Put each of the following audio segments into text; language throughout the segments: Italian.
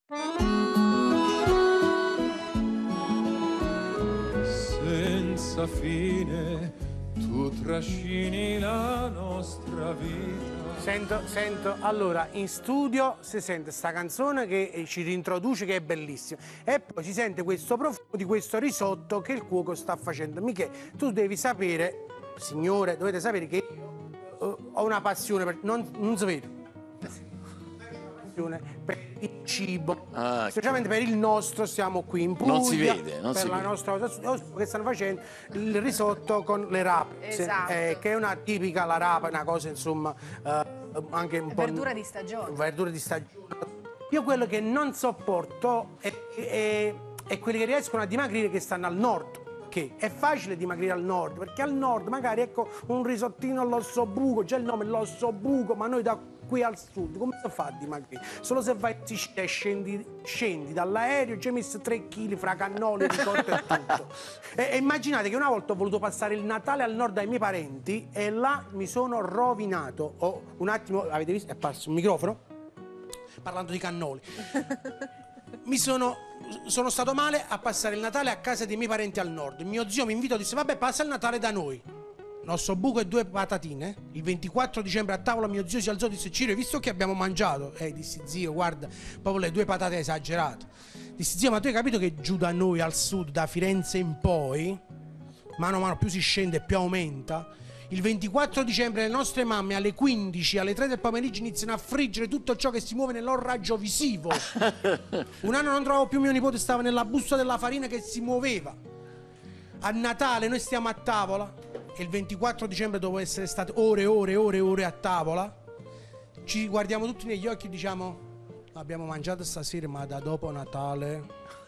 Senza fine tu trascini la nostra vita. Sento, allora in studio si sente sta canzone che ci rintroduce, che è bellissima, e poi si sente questo profumo di questo risotto che il cuoco sta facendo. Michele, tu devi sapere, signore, dovete sapere che io ho una passione per... non si vede. Per il cibo, specialmente per il nostro, siamo qui in Puglia. Non si vede, non per si la vede. nostra che stanno facendo il risotto con le rape, Esatto. che è una tipica, la rapa, una cosa insomma anche un po' Verdura di stagione. verdura di stagione. Io quello che non sopporto è quelli che riescono a dimagrire, che stanno al nord. Che è facile dimagrire al nord, perché al nord magari ecco un risottino all'ossobuco, c'è il nome l'ossobuco, ma noi da qui al sud come si fa a dimagrire? Solo se vai in Sicilia e scendi dall'aereo, ci hai messo 3 kg fra cannoli, ricotta e tutto. E immaginate che una volta ho voluto passare il Natale al nord dai miei parenti e là mi sono rovinato. Un attimo, avete visto? È apparso il microfono? Parlando di cannoli. Sono stato male a passare il Natale a casa dei miei parenti al nord. Mio zio mi invitò e disse: vabbè, passa il Natale da noi. L'ossobuco e 2 patatine. Il 24 dicembre a tavola mio zio si alzò e disse: Ciro, hai visto che abbiamo mangiato? Dissi: zio, guarda, proprio le 2 patate esagerate. Dissi: zio, ma tu hai capito che giù da noi al sud, da Firenze in poi, mano a mano più si scende più aumenta? Il 24 dicembre le nostre mamme alle 15, alle 3 del pomeriggio iniziano a friggere tutto ciò che si muove nel loro raggio visivo. Un anno non trovavo più mio nipote, stava nella busta della farina che si muoveva. A Natale noi stiamo a tavola e il 24 dicembre, dopo essere state ore e ore a tavola, ci guardiamo tutti negli occhi e diciamo: abbiamo mangiato stasera, ma da dopo Natale.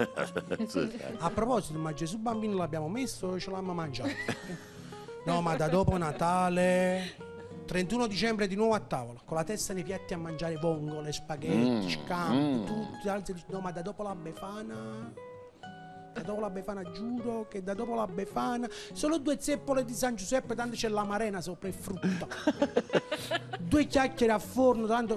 A proposito, ma Gesù bambino l'abbiamo messo o ce l'abbiamo mangiato? No, ma da dopo Natale. 31 dicembre di nuovo a tavola, con la testa nei piatti a mangiare vongole, spaghetti, scampi, tutti altri. No, ma da dopo la Befana. Da dopo la Befana, giuro che da dopo la Befana solo 2 zeppole di San Giuseppe, tanto c'è l'amarena sopra e frutta. 2 chiacchiere a forno, tanto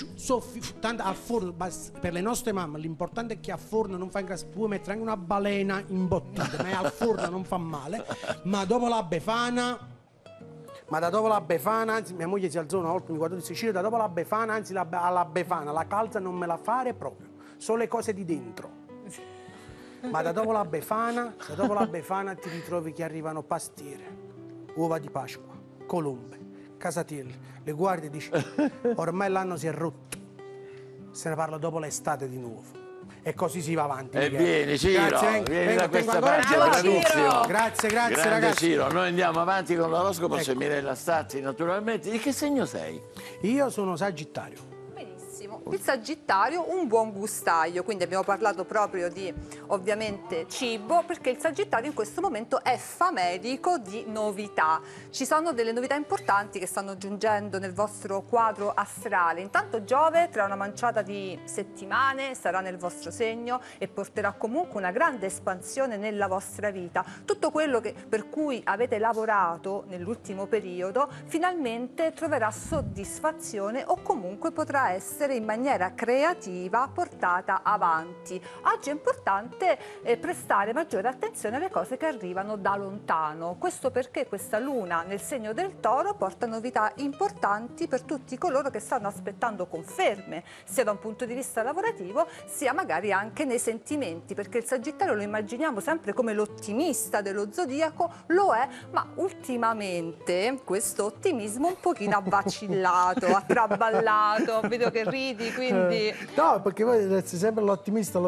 al forno. Per le nostre mamme l'importante è che a forno non fa ingrassare. Puoi mettere anche una balena imbottita, ma al forno non fa male. Ma dopo la Befana, ma da dopo la Befana, anzi, mia moglie si alzò una volta, mi guardò e disse: Ciro, da dopo la Befana, anzi alla Befana la calza non me la fare proprio, solo le cose di dentro. Ma da dopo la Befana ti ritrovi che arrivano pastiere, uova di Pasqua, colombe, casatielle, le guardi e dici: ormai l'anno si è rotto, se ne parla dopo l'estate di nuovo. E così si va avanti. E vieni Ciro, grazie, vieni da questa ancora parte, bravissimo. Grazie Grande ragazzi. Ciro, noi andiamo avanti con l'oroscopo, c'è Ecco. Mirella Stazzi naturalmente. Di che segno sei? Io sono Sagittario. Benissimo. Il Sagittario, un buon gustaio, quindi abbiamo parlato proprio di ovviamente cibo, perché il Sagittario in questo momento è famelico di novità. Ci sono delle novità importanti che stanno giungendo nel vostro quadro astrale. Intanto Giove tra una manciata di settimane sarà nel vostro segno e porterà comunque una grande espansione nella vostra vita. Tutto quello per cui avete lavorato nell'ultimo periodo finalmente troverà soddisfazione o comunque potrà essere in maniera creativa portata avanti. Oggi è importante prestare maggiore attenzione alle cose che arrivano da lontano. Questo perché questa luna nel segno del Toro porta novità importanti per tutti coloro che stanno aspettando conferme, sia da un punto di vista lavorativo, sia magari anche nei sentimenti, perché il Sagittario lo immaginiamo sempre come l'ottimista dello zodiaco, lo è, ma ultimamente questo ottimismo un pochino ha vacillato, ha traballato, vedo che ridi, quindi... No, perché voi siete sempre l'ottimista,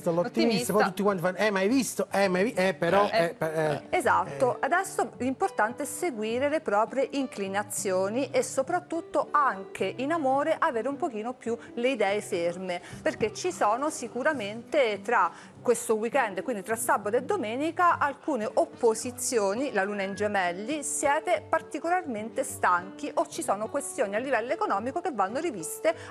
poi tutti quanti fanno: ma hai visto? Però... Esatto, adesso l'importante è seguire le proprie inclinazioni e soprattutto anche in amore avere un pochino più le idee ferme, perché ci sono sicuramente tra questo weekend, quindi tra sabato e domenica, alcune opposizioni, la luna in gemelli, siete particolarmente stanchi o ci sono questioni a livello economico che vanno riviste anche con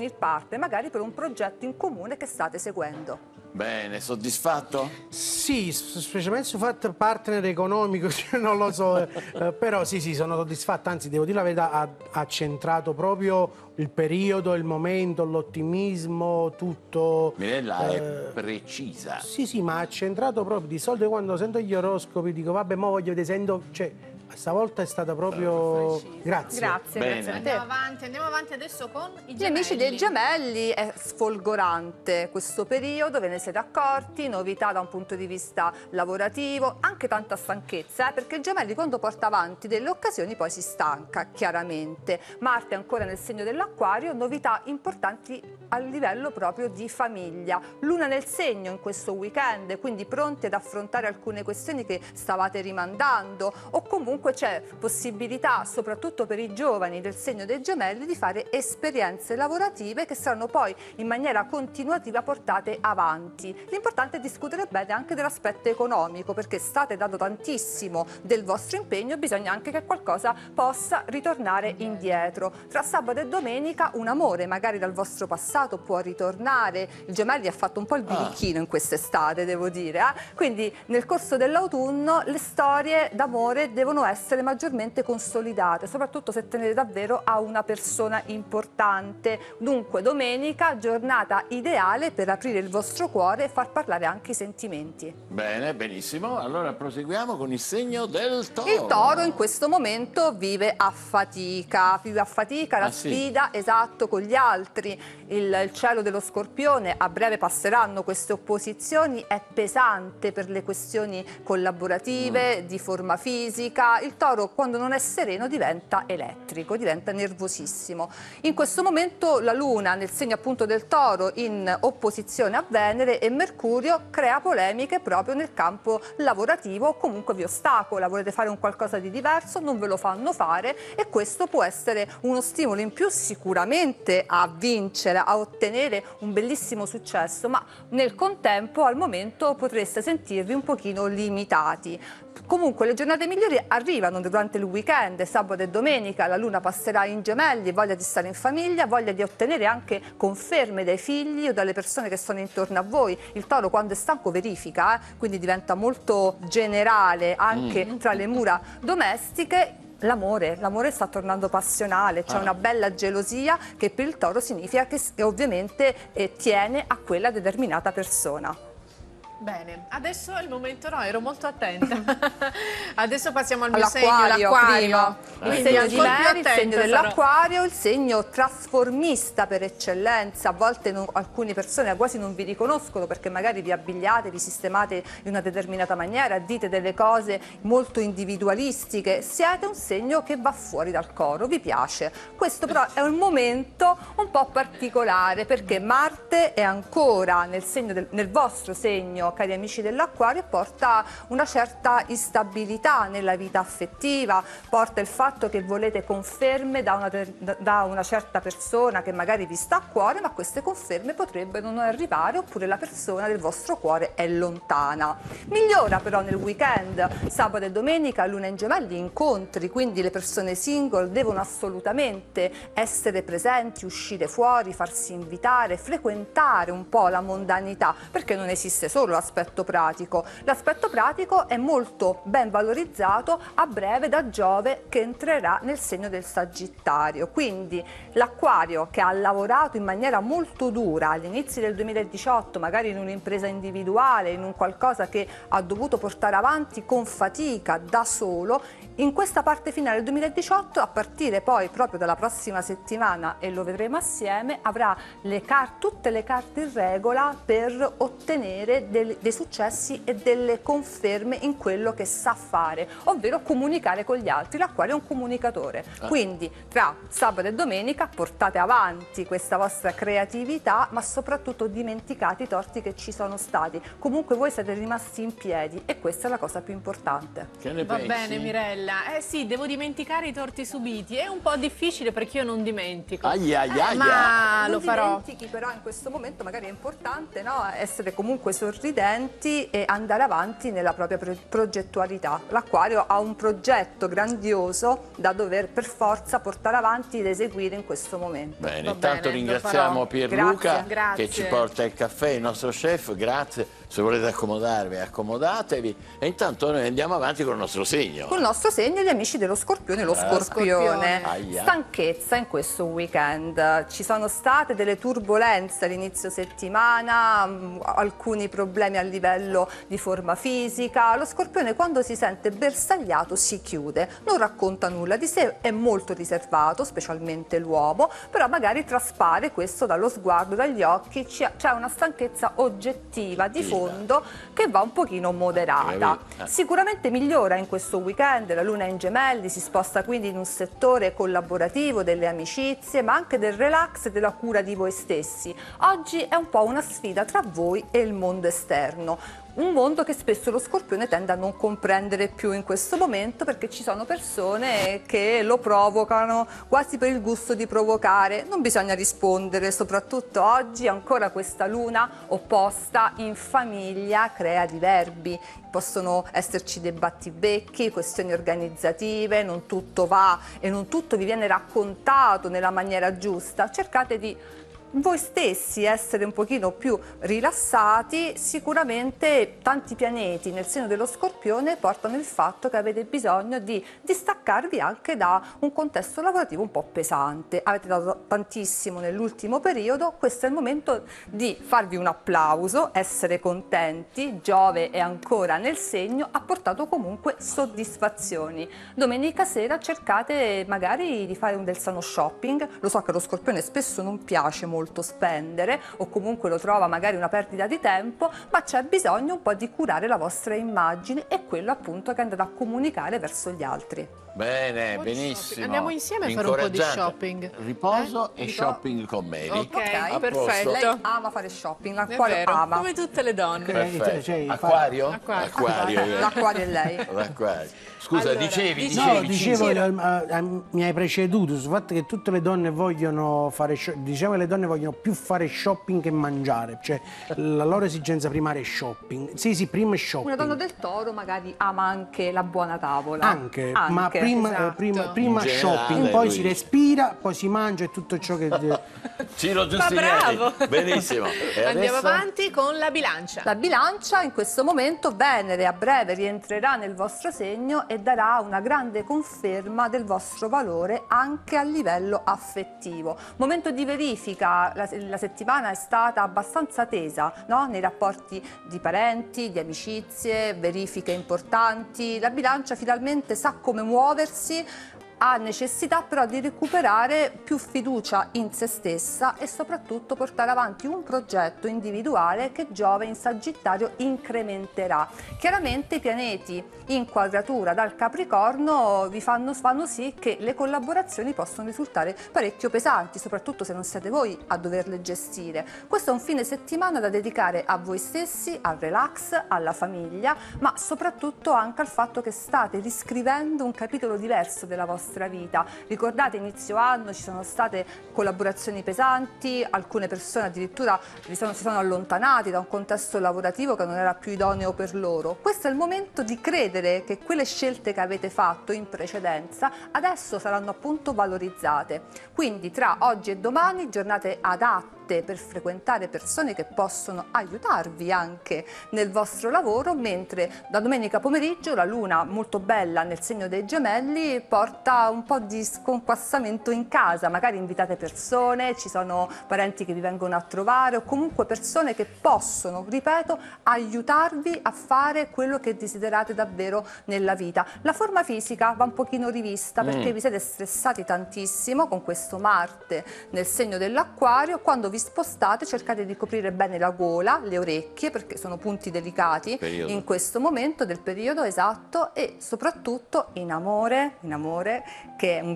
con il partner, magari per un progetto in comune che state seguendo. Bene, soddisfatto? Sì, specialmente sul fatto partner economico, non lo so, però sì, sono soddisfatto, anzi devo dire la verità, ha centrato proprio il periodo, il momento, l'ottimismo, tutto. Mirella è precisa. Sì, ma ha centrato proprio, di solito quando sento gli oroscopi dico vabbè, mo voglio vedere, sento, cioè, stavolta è stata proprio... Grazie. Grazie, Bene. grazie a te. Andiamo avanti adesso con i Gli gemelli. amici dei gemelli è sfolgorante questo periodo, ve ne siete accorti, novità da un punto di vista lavorativo, anche tanta stanchezza, perché il gemelli quando porta avanti delle occasioni poi si stanca, chiaramente. Marte è ancora nel segno dell'Acquario, novità importanti a livello proprio di famiglia. Luna nel segno in questo weekend, quindi pronti ad affrontare alcune questioni che stavate rimandando, o comunque c'è possibilità, soprattutto per i giovani del segno dei gemelli, di fare esperienze lavorative che saranno poi in maniera continuativa portate avanti. L'importante è discutere bene anche dell'aspetto economico, perché state dando tantissimo del vostro impegno, bisogna anche che qualcosa possa ritornare indietro. Tra sabato e domenica un amore magari dal vostro passato può ritornare. Il gemelli ha fatto un po' il birichino in quest'estate, devo dire, quindi nel corso dell'autunno le storie d'amore devono essere maggiormente consolidate, soprattutto se tenete davvero a una persona importante. Dunque domenica, giornata ideale per aprire il vostro cuore e far parlare anche i sentimenti. Bene, benissimo. Allora proseguiamo con il segno del Toro. Il Toro in questo momento vive a fatica la sfida, esatto, con gli altri. Il cielo dello Scorpione, a breve passeranno queste opposizioni, è pesante per le questioni collaborative, di forma fisica. Il Toro quando non è sereno diventa elettrico, diventa nervosissimo. In questo momento la Luna nel segno appunto del Toro in opposizione a Venere e Mercurio crea polemiche proprio nel campo lavorativo, o comunque vi ostacola, volete fare un qualcosa di diverso, non ve lo fanno fare, e questo può essere uno stimolo in più sicuramente a vincere, a ottenere un bellissimo successo, ma nel contempo al momento potreste sentirvi un pochino limitati. Comunque le giornate migliori arrivano durante il weekend, sabato e domenica la Luna passerà in Gemelli, voglia di stare in famiglia, voglia di ottenere anche conferme dai figli o dalle persone che sono intorno a voi. Il Toro quando è stanco verifica, quindi diventa molto generale anche tra le mura domestiche. L'amore sta tornando passionale, c'è una bella gelosia che per il Toro significa che ovviamente tiene a quella determinata persona. Bene, adesso è il momento, no, ero molto attenta. Adesso passiamo al mio segno, l'Acquario. Il segno di Mary, il segno sarò. dell'Acquario, il segno trasformista per eccellenza. A volte alcune persone quasi non vi riconoscono perché magari vi abbigliate, vi sistemate in una determinata maniera, dite delle cose molto individualistiche. Siete un segno che va fuori dal coro, vi piace. Questo però è un momento un po' particolare perché Marte è ancora nel vostro segno, cari amici dell'Acquario, porta una certa instabilità nella vita affettiva, porta il fatto che volete conferme da una certa persona che magari vi sta a cuore, ma queste conferme potrebbero non arrivare oppure la persona del vostro cuore è lontana. Migliora però nel weekend, sabato e domenica, Luna in Gemelli, incontri, quindi le persone single devono assolutamente essere presenti, uscire fuori, farsi invitare, frequentare un po' la mondanità, perché non esiste solo l'aspetto pratico. L'aspetto pratico è molto ben valorizzato a breve da Giove che entrerà nel segno del Sagittario. Quindi l'Acquario che ha lavorato in maniera molto dura all'inizio del 2018, magari in un'impresa individuale, in un qualcosa che ha dovuto portare avanti con fatica da solo, in questa parte finale del 2018, a partire poi proprio dalla prossima settimana, e lo vedremo assieme, avrà tutte le carte in regola per ottenere dei successi e delle conferme in quello che sa fare, ovvero comunicare con gli altri. L'Acquario è un comunicatore, quindi tra sabato e domenica portate avanti questa vostra creatività, ma soprattutto dimenticate i torti che ci sono stati. Comunque voi siete rimasti in piedi e questa è la cosa più importante. Che ne Va pensi? bene Mirella, sì, devo dimenticare i torti subiti, è un po' difficile perché io non dimentico. Aia. Ma lo farò. Dimentichi, però in questo momento magari è importante, no? Essere comunque sorridenti sorridenti e andare avanti nella propria progettualità. L'Acquario ha un progetto grandioso da dover per forza portare avanti ed eseguire in questo momento. Bene, Va intanto bene, ringraziamo lo farò. Pierluca Grazie. che ci porta il caffè, il nostro chef, grazie. Se volete accomodarvi, accomodatevi. E intanto noi andiamo avanti con il nostro segno. Col nostro segno, gli amici dello Scorpione, lo Scorpione. Scorpione. Aia. Stanchezza in questo weekend. Ci sono state delle turbolenze all'inizio settimana, alcuni problemi a livello di forma fisica. Lo Scorpione, quando si sente bersagliato, si chiude, non racconta nulla di sé, è molto riservato, specialmente l'uomo, però magari traspare questo dallo sguardo, dagli occhi. C'è una stanchezza oggettiva di fondo che va un pochino moderata. Sicuramente migliora in questo weekend, la Luna è in Gemelli, si sposta quindi in un settore collaborativo, delle amicizie, ma anche del relax e della cura di voi stessi. Oggi è un po' una sfida tra voi e il mondo esterno. Un mondo che spesso lo Scorpione tende a non comprendere più in questo momento, perché ci sono persone che lo provocano quasi per il gusto di provocare. Non bisogna rispondere, soprattutto oggi ancora questa luna opposta in famiglia crea diverbi. Possono esserci dei battibecchi, questioni organizzative, non tutto va e non tutto vi viene raccontato nella maniera giusta. Cercate di voi stessi essere un pochino più rilassati. Sicuramente tanti pianeti nel segno dello Scorpione portano il fatto che avete bisogno di distaccarvi anche da un contesto lavorativo un po' pesante. Avete dato tantissimo nell'ultimo periodo, questo è il momento di farvi un applauso, essere contenti. Giove è ancora nel segno, ha portato comunque soddisfazioni. Domenica sera cercate magari di fare un del sano shopping. Lo so che lo Scorpione spesso non piace molto spendere, o comunque lo trova magari una perdita di tempo, ma c'è bisogno un po' di curare la vostra immagine e quello appunto che andrà a comunicare verso gli altri. Bene, Un po' di benissimo. shopping. Andiamo insieme a fare un po' di Incoraggiante. shopping. Riposo e shopping con Mary. Ok, A perfetto. posto. Lei ama fare shopping, È l'Acquario vero, ama. come tutte le donne. Perfetto. Cioè, Acquario? Acquario. Acquario. L'Acquario è lei. L'acquario. Scusa, Allora, dicevi. No, dicevi. dicevo, mi hai preceduto sul fatto che tutte le donne vogliono fare, diciamo che le donne vogliono più fare shopping che mangiare, cioè la loro esigenza primaria è shopping. Sì, prima è shopping. Una donna del Toro magari ama anche la buona tavola. Anche, ma prima, esatto. prima In shopping, generale, poi lui si dice. respira, poi si mangia e tutto ciò che... Ciro Ma Giustiniani. bravo! Benissimo. E Andiamo adesso? avanti con la bilancia. La bilancia, in questo momento Venere a breve rientrerà nel vostro segno e darà una grande conferma del vostro valore anche a livello affettivo. Momento di verifica, la settimana è stata abbastanza tesa, no? Nei rapporti di parenti, di amicizie, verifiche importanti. La bilancia finalmente sa come muoversi, ha necessità però di recuperare più fiducia in se stessa e soprattutto portare avanti un progetto individuale che Giove in Sagittario incrementerà. Chiaramente i pianeti in quadratura dal Capricorno vi fanno sì che le collaborazioni possono risultare parecchio pesanti, soprattutto se non siete voi a doverle gestire. Questo è un fine settimana da dedicare a voi stessi, al relax, alla famiglia, ma soprattutto anche al fatto che state riscrivendo un capitolo diverso della vostra vita. Ricordate, inizio anno ci sono state collaborazioni pesanti, alcune persone addirittura si sono allontanati da un contesto lavorativo che non era più idoneo per loro. Questo è il momento di credere che quelle scelte che avete fatto in precedenza adesso saranno appunto valorizzate. Quindi tra oggi e domani giornate adatte per frequentare persone che possono aiutarvi anche nel vostro lavoro, mentre da domenica pomeriggio la luna molto bella nel segno dei Gemelli porta un po' di sconquassamento in casa, magari invitate persone, ci sono parenti che vi vengono a trovare o comunque persone che possono, ripeto, aiutarvi a fare quello che desiderate davvero nella vita. La forma fisica va un pochino rivista perché vi siete stressati tantissimo con questo Marte nel segno dell'Acquario. Quando vi spostate cercate di coprire bene la gola, le orecchie, perché sono punti delicati in questo momento del periodo, esatto, e soprattutto in amore, che è un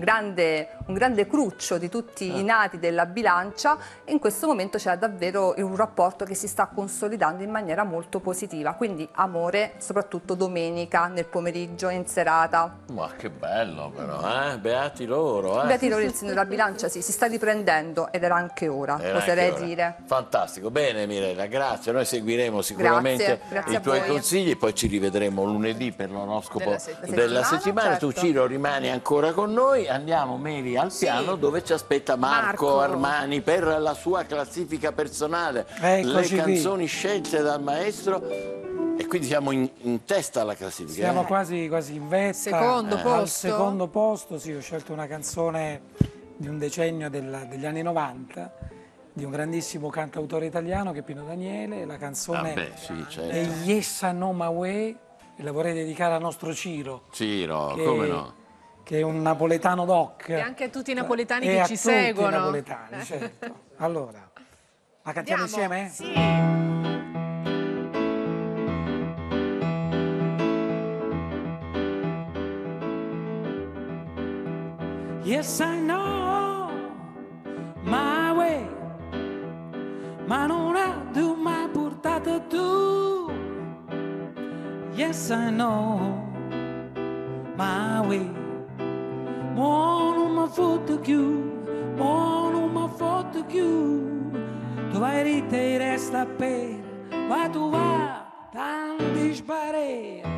grande cruccio di tutti i nati della bilancia. In questo momento c'è davvero un rapporto che si sta consolidando in maniera molto positiva, quindi amore soprattutto domenica nel pomeriggio e in serata. Ma che bello però, Beati loro, Beati loro, il segno della bilancia si sta riprendendo ed era anche ora, lo si oserei ora. dire. Fantastico, bene Mirella, grazie. Noi seguiremo sicuramente Grazie i tuoi a voi. consigli, poi ci rivedremo lunedì per l'oroscopo Della settimana. della settimana. Certo. Tu Ciro rimani ancora con noi, andiamo Mary al piano dove ci aspetta Marco Armani per la sua classifica personale, Eccoci le qui. canzoni scelte dal maestro. E quindi siamo in testa alla classifica. Siamo quasi in vetta. Secondo Al posto. secondo posto, sì, ho scelto una canzone di un decennio degli anni 90, di un grandissimo cantautore italiano che è Pino Daniele. La canzone Vabbè, sì, certo. è Yes I Know My Way e la vorrei dedicare al nostro Ciro. Ciro, che- come no? Che è un napoletano doc. E anche a tutti i napoletani E che a ci tutti i seguono. napoletani, certo. Allora, la cantiamo insieme? Sì. Yes, I know my way, ma non ha tu mai portato tu. Yes, I know my way, ma non mi foto più, ma non mi foto più. Tu vai rita e resta per, ma tu va, tanti sparare.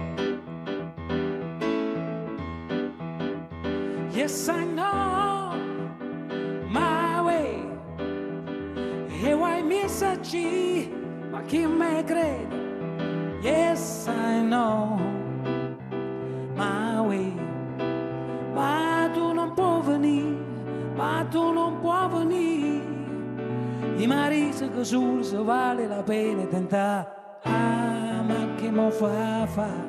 Yes, I know my way. E vuoi messaggi, ma chi me crede? Yes, I know my way. Ma tu non puoi venire, ma tu non puoi venire. I mariti che sul se vale la pena tentare. Ah, ma che mo fa?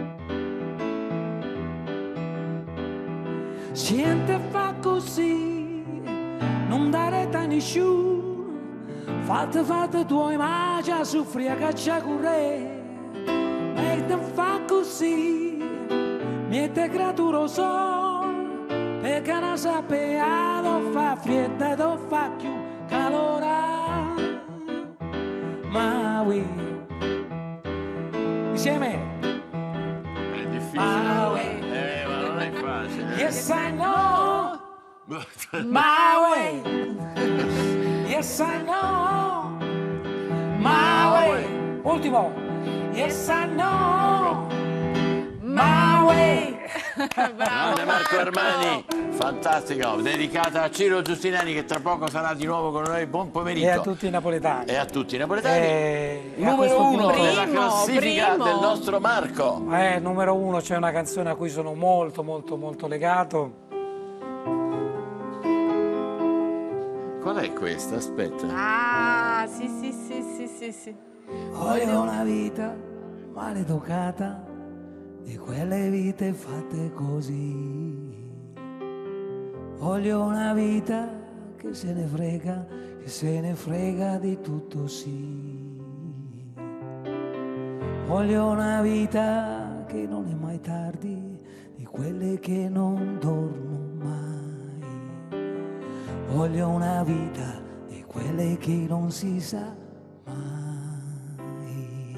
Siente fa così, non dare a nessuno, fate tuoi ma già soffri a caccia corre, e te fa così, mette creatura sol, perché non sapeva dove fa fredda, dove fa più calore, ma we, insieme, È difficile. Ah, Ma non è facile. yes I know my way. Yes, I know my way. Ultimo. Yes, I know my way. Grande Marco Armani, fantastico, dedicata a Ciro Giustinani che tra poco sarà di nuovo con noi. Buon pomeriggio. E a tutti i napoletani. E a tutti i napoletani. E a questo Numero uno punto- della classifica primo. del nostro Marco. Numero uno, c'è una canzone a cui sono molto legato. Qual è questa? Aspetta. Ah, sì. Voglio una vita maleducata di quelle vite fatte così. Voglio una vita che se ne frega di tutto sì. Voglio una vita che non è mai tardi, di quelle che non dormo mai. Voglio una vita di quelle che non si sa mai.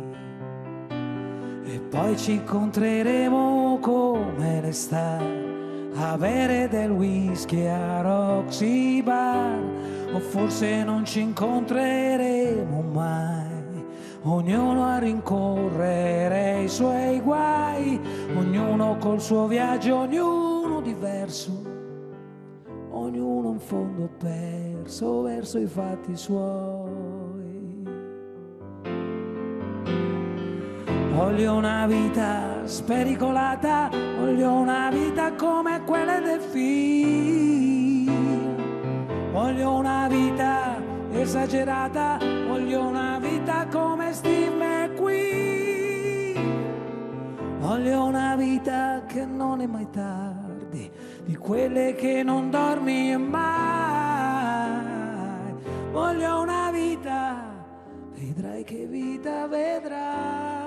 E poi ci incontreremo come l'estate a bere del whisky a Roxy Bar, o forse non ci incontreremo mai, ognuno a rincorrere i suoi guai, ognuno col suo viaggio, ognuno diverso, ognuno in fondo perso verso i fatti suoi. Voglio una vita spericolata, voglio una vita come quelle del film. Voglio una vita esagerata, voglio una vita come Steve McQueen. Voglio una vita che non è mai tardi, di quelle che non dormi mai. Voglio una vita, vedrai che vita vedrai.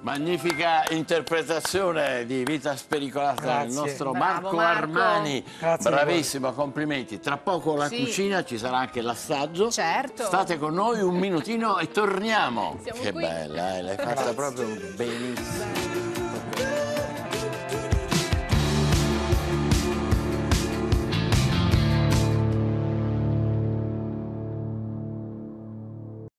Magnifica interpretazione di Vita spericolata del nostro Bravo, Marco Armani. Grazie. Bravissimo, complimenti. Tra poco la cucina, ci sarà anche l'assaggio. Certo. State con noi un minutino e torniamo. Siamo Che qui. bella, l'hai fatta proprio benissimo.